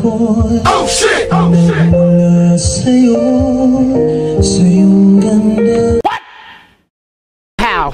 Oh shit! Oh shit! Mula sa'yo, sa iyong ganda. What? How?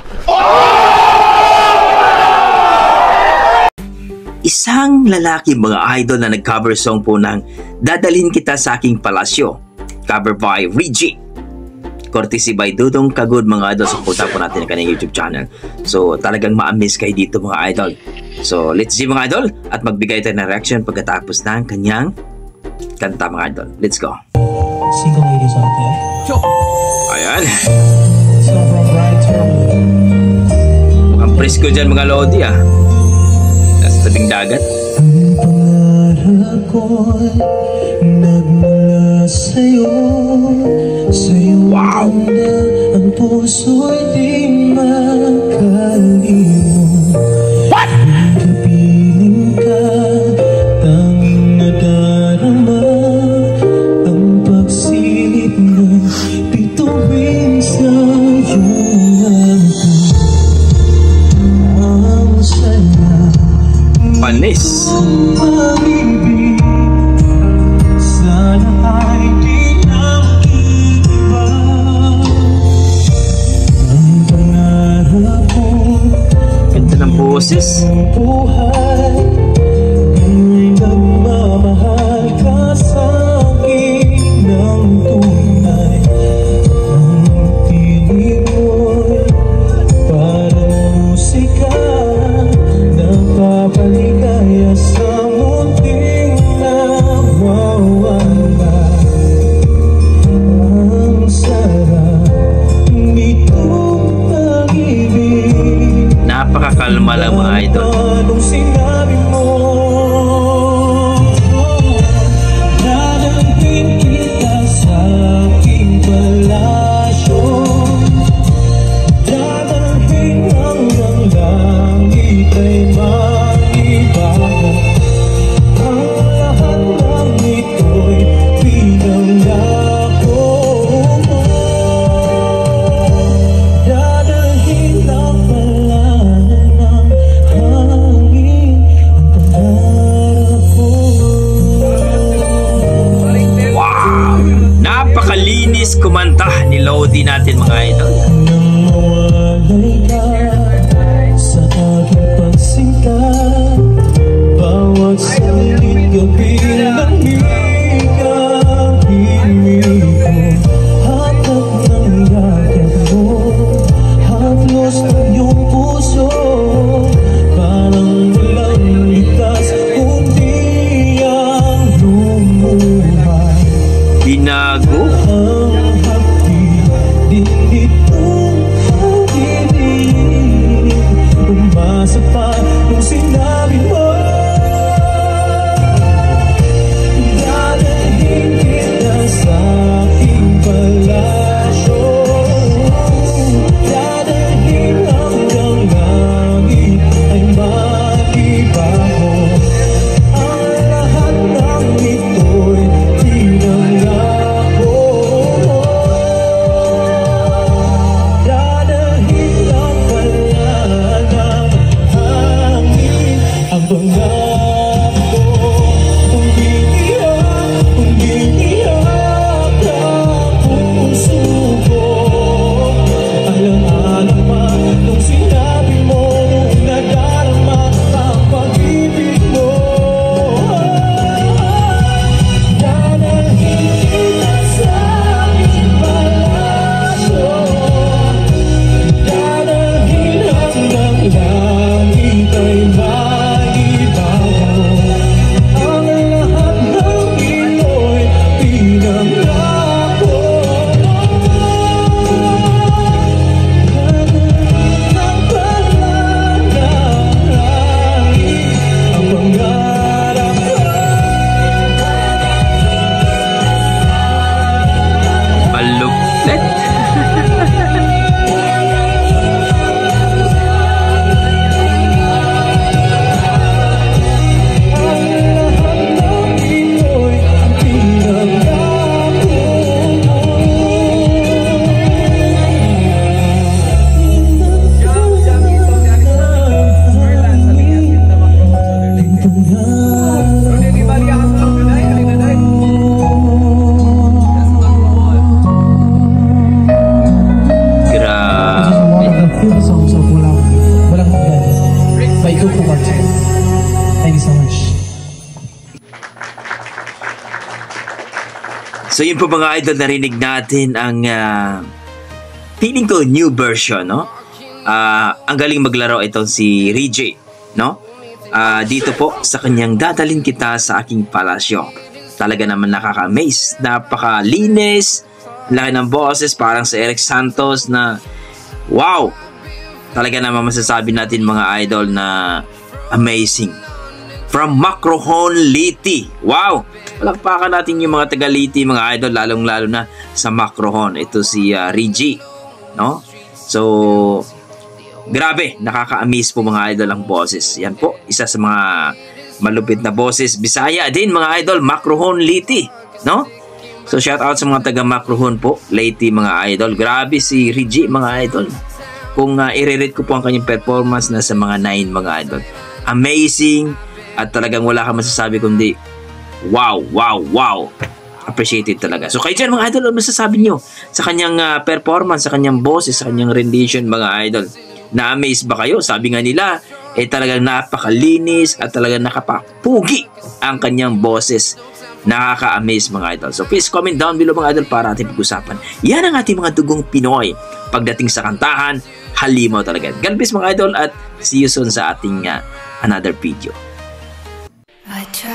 Isang lalaki mga idol na nag-cover song po ng Dadalhin Kita sa Aking Palasyo, cover by Reggie, courtesy by Dudong Kagud mga idol. So punta po natin ang kanyang YouTube channel. So talagang ma-amaze kayo dito mga idol. So let's see mga idol at magbigay tayo ng reaction pagkatapos ng kanyang kanta mga idol. Let's go. Single ladies out there. Ayan. So from Brighton. Mukhang presko dyan mga lodi ah. Nasa tabing dagat. Ang pangarap ko'y nagmula sa'yo, sa iyong ganda, ang puso'y di makalimot. What? Kapiling ka, tanging nadarama, ang pagsilip ng bituin sa iyong ang saya. Panis. Ganda ng boses. Buhay ay nagmamahal ka sa akin ng tunay. Ang tinig mo'y parang musika, napapaligaya sa munting nawawala. Ang sarap nitong pag-ibig, Napakakalma lang mga idol. anong sinabi mo? Dadalhin kita sa aking palasyo, dadalhin hanggang langit ay maibago. Ang lahat ng ito'y pinangako mo. Dadalhin ang palanan ng hangin, ang pangarap ko. Wow! Napakalinis kumanta ni Lodi natin mga idol. Nang mawalay ka sa aking pagsinta, bawat sandit gabi ng ikahimik ko, hatag ng yakin mo, haplos ng iyong puso, parang walang likas kundi ang lumuhay. Binago. Ang hapdi din itong pag-ibig, umasa pa nung sinabi mo. Dadalhin kita sa aking palasyo, dadalhin hanggang langit ay maibago. Ang lahat ng ito'y pinangako mo. Dadalhin ang palanan ng hangin, ang pangako. Umiiyak ang puso ko, alang-alang pa nung sinabi mo, nadarama ang pag-ibig mo. Dadalhin kita sa aking palasyo, dadalhin hanggang langit ay maibago. Ang lahat ng ito'y pinangako mo. Dadalhin ang palanan ng langit, ang pangarap ko. Malupit. Ang lahat ng ito'y pinangako mo. Ang pangarap So yun po mga idol, narinig natin ang feeling ko new version, no? Ang galing maglaro itong si Reggie, no? Dito po sa kanyang Dadalhin Kita sa Aking Palasyo. Talaga naman nakaka-amaze. Napakalinis. Laki ng boses, parang sa Eric Santos na wow! Talaga naman masasabi natin mga idol na amazing. From Macrohon, Liti. Wow! Palakpakan natin yung mga taga-Liti, mga idol, lalong-lalo na sa Macrohon. Ito si Reggie, no? So, grabe, nakaka-amaze po mga idol ang boses. Yan po, isa sa mga malupit na boses. Bisaya din mga idol, Macrohon, Liti, no? So, shout out sa mga taga-Macrohon po, Liti mga idol. Grabe si Reggie mga idol. Kung i-rate ko po ang kanyang performance na sa mga 9 mga idol. Amazing at talagang wala ka masasabi kundi wow, wow, wow. Appreciated talaga. So kayo dyan mga idol, ano masasabi nyo sa kanyang performance, sa kanyang boses, sa kanyang rendition mga idol? Na-amaze ba kayo? Sabi nga nila, talagang napakalinis at talagang nakapapugi ang kanyang boses. Nakaka-amaze mga idol. So please comment down below mga idol para ating pag-usapan. Yan ang ating mga dugong Pinoy. Pagdating sa kantahan, halimaw talaga. God bless mga idol at see you soon sa ating another video. I